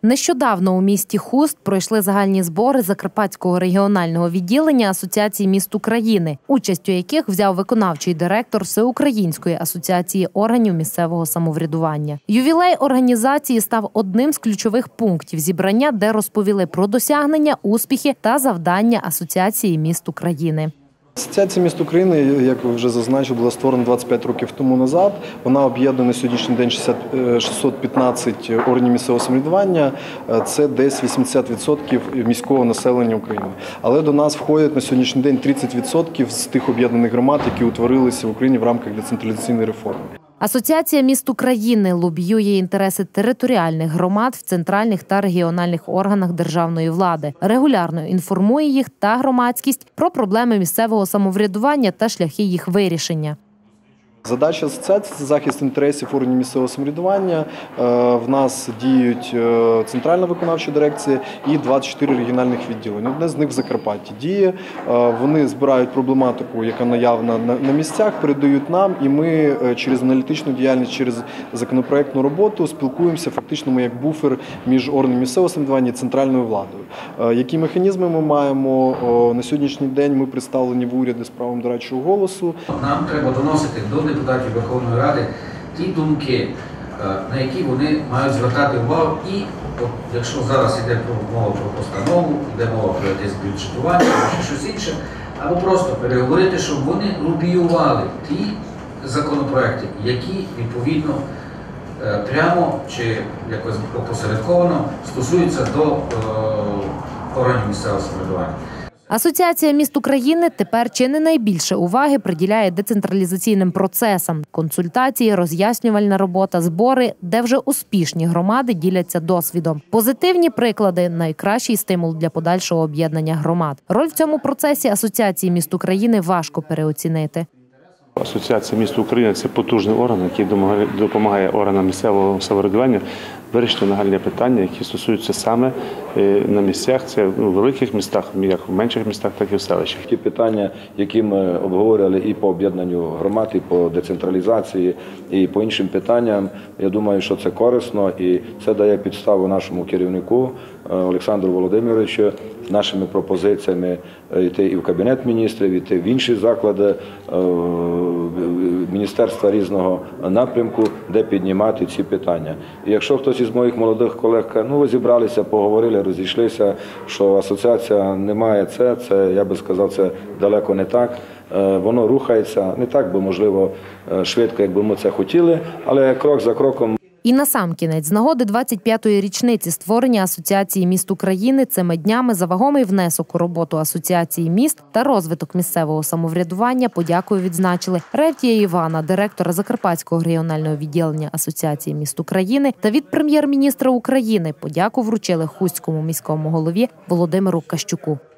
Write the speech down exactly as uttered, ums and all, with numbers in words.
Нещодавно у місті Хуст пройшли загальні збори Закарпатського регіонального відділення Асоціації міст України, участь у яких взяв виконавчий директор Всеукраїнської асоціації органів місцевого самоврядування. Ювілей організації став одним з ключових пунктів зібрання, де розповіли про досягнення, успіхи та завдання Асоціації міст України. Асоціація міст України, як ви вже зазначили, була створена двадцять п'ять років тому назад. Вона об'єднує на сьогоднішній день шістсот п'ятнадцять органів місцевого самоврядування. Це десь вісімдесят відсотків міського населення України. Але до нас входять на сьогоднішній день тридцять відсотків з тих об'єднаних громад, які утворилися в Україні в рамках децентралізаційної реформи. Асоціація міст України лобіює інтереси територіальних громад в центральних та регіональних органах державної влади, регулярно інформує їх та громадськість про проблеми місцевого самоврядування та шляхи їх вирішення. Задача асоціації – це захист інтересів органів місцевого самоврядування. В нас діють центральна виконавча дирекція і двадцять чотири регіональних відділення. Одне з них в Закарпатті діє. Вони збирають проблематику, яка наявна на місцях, передають нам, і ми через аналітичну діяльність, через законопроектну роботу спілкуємося фактично ми як буфер між органами місцевого самоврядування і центральною владою. Які механізми ми маємо? На сьогоднішній день ми представлені в уряді з правом дорадчого голосу. Нам треба доносити до депутатів Верховної Ради ті думки, на які вони мають звертати увагу. І от, якщо зараз йде мова про постанову, йде мова про якесь бюджетування, або щось інше, або просто переговорити, щоб вони лобіювали ті законопроекти, які відповідно прямо чи якось опосередковано стосуються до е, органів місцевого самоврядування. Асоціація міст України тепер чи не найбільше уваги приділяє децентралізаційним процесам – консультації, роз'яснювальна робота, збори, де вже успішні громади діляться досвідом. Позитивні приклади – найкращий стимул для подальшого об'єднання громад. Роль в цьому процесі Асоціації міст України важко переоцінити. Асоціація міст України – це потужний орган, який допомагає органам місцевого самоврядування вирішити нагальні питання, які стосуються саме на місцях, це в великих містах, як в менших містах, так і в селищах. Ті питання, які ми обговорювали і по об'єднанню громад, і по децентралізації, і по іншим питанням, я думаю, що це корисно і це дає підставу нашому керівнику Олександру Володимировичу нашими пропозиціями йти і в Кабінет міністрів, йти в інші заклади міністерства різного напрямку, де піднімати ці питання. І якщо хтось із моїх молодих колег, ну ви зібралися, поговорили, розійшлися, що асоціація не має це, це, я би сказав, це далеко не так. Воно рухається не так, бо, можливо, швидко, як би ми це хотіли, але крок за кроком. І насамкінець, з нагоди двадцять п'ятої річниці створення Асоціації міст України цими днями за вагомий внесок у роботу Асоціації міст та розвиток місцевого самоврядування подякою відзначили Ревтія Івана, директора Закарпатського регіонального відділення Асоціації міст України, та від прем'єр-міністра України подяку вручили хустському міському голові Володимиру Кащуку.